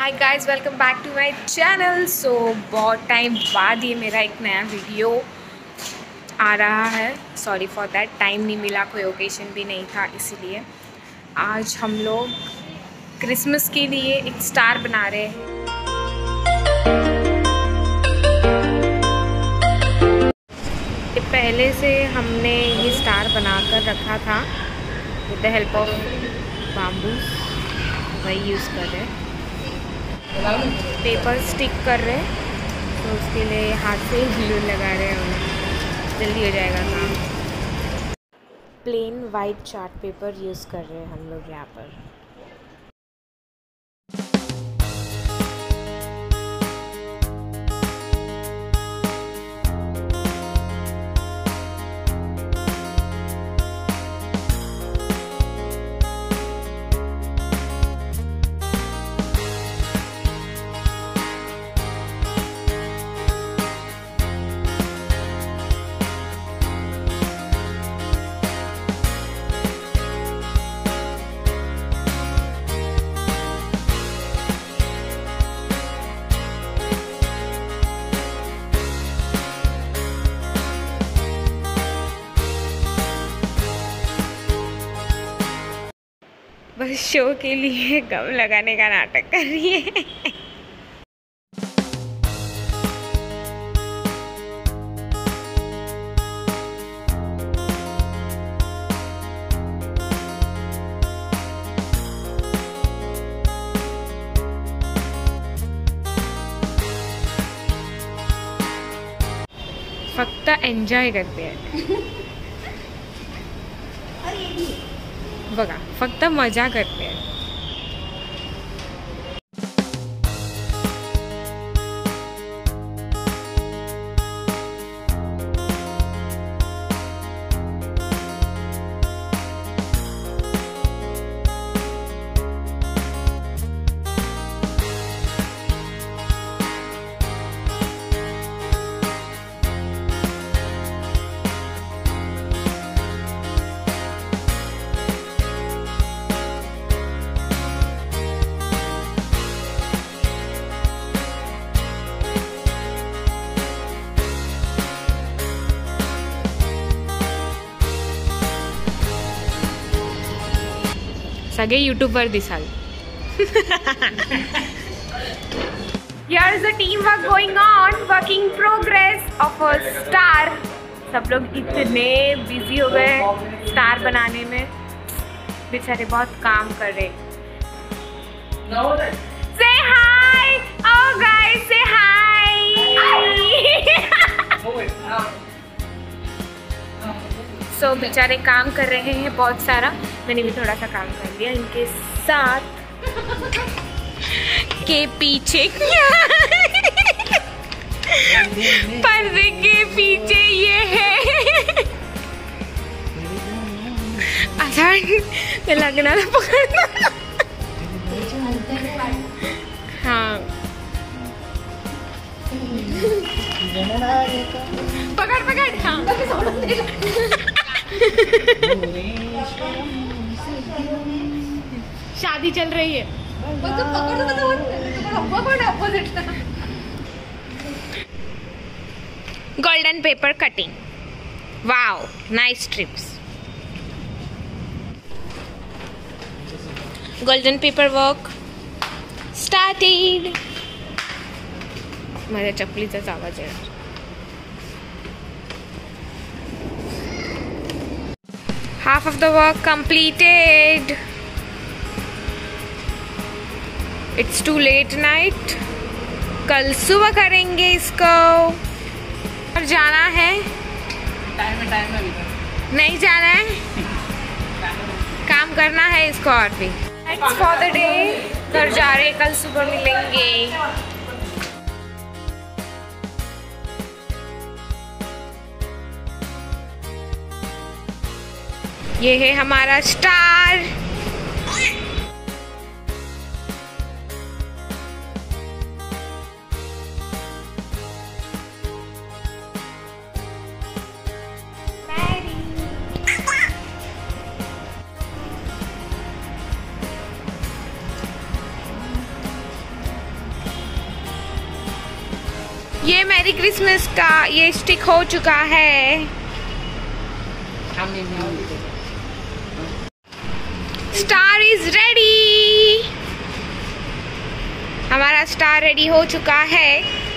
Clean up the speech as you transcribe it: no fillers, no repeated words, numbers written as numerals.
Hi guys, welcome back to my channel. So बहुत time बाद ये मेरा एक नया वीडियो आ रहा है। सॉरी फॉर दैट, टाइम नहीं मिला, कोई ओकेशन भी नहीं था, इसीलिए आज हम लोग क्रिसमस के लिए एक स्टार बना रहे हैं। पहले से हमने ये स्टार बनाकर रखा था with the help of bamboo, वही यूज़ कर रहे हैं। पेपर स्टिक कर रहे हैं तो उसके लिए हाथ से ग्लू लगा रहे हैं, जल्दी हो जाएगा काम। Plain white chart paper use कर रहे हैं हम लोग यहाँ पर। बस शो के लिए गम लगाने का नाटक कर रही है। फक्त एन्जॉय करते हैं बघा, फक्त मजा करते हैं। सगळे यूट्यूबवर दिसाल। Here is the teamwork going on, work in progress of a star। सब लोग इतने बिजी हो गए स्टार बनाने में, बेचारे बहुत काम कर रहे। Say hi, oh guys, say hi। सो बेचारे काम कर रहे हैं बहुत सारा, मैंने भी थोड़ा सा काम कर लिया इनके साथ। के पीछे पर्दे के पीछे ये है। अच्छा लगना पकड़ना। हाँ पकड़ पकड़। हाँ शादी चल रही है। Golden paper cutting, wow nice trips. Golden paper work started. माझ्या चपलीचाच आवाज आहे। Half of the work completed. It's too late night. कल सुबह करेंगे इसको। और जाना है? टाइम में नहीं जाना है, काम करना है इसको और भी। That's for the day। घर जा रहे, कल सुबह मिलेंगे। ये है हमारा स्टार। ये मैरी क्रिसमस का ये स्टिक हो चुका है। Star is ready. हमारा स्टार रेडी हो चुका है।